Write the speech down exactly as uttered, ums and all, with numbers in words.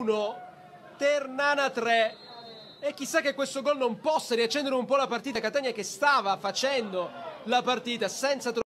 uno, Ternana tre. E chissà che questo gol non possa riaccendere un po' la partita. Catania che stava facendo la partita senza